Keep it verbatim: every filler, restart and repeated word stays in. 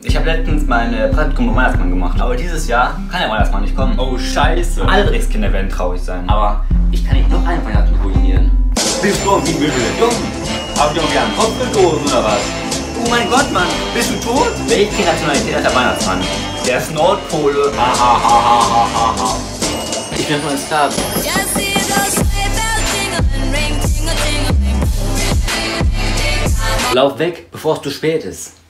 Ich habe letztens meine Praktikum beim Weihnachtsmann gemacht, aber dieses Jahr kann der Weihnachtsmann nicht kommen. Oh Scheiße. Alle Dreckskinder werden traurig sein. Aber ich kann nicht noch einen Weihnachten ruinieren. Bist du irgendwie böse dumm? Hab ich irgendwie einen Kopf gestoßen oder was? Oh mein Gott, Mann, bist du tot? Welche Nationalität hat der Weihnachtsmann? Der ist Nordpole. Ha, ha, ha, ha, ha, ha. Ich bin von Star. Lauf weg, bevor es zu spät ist.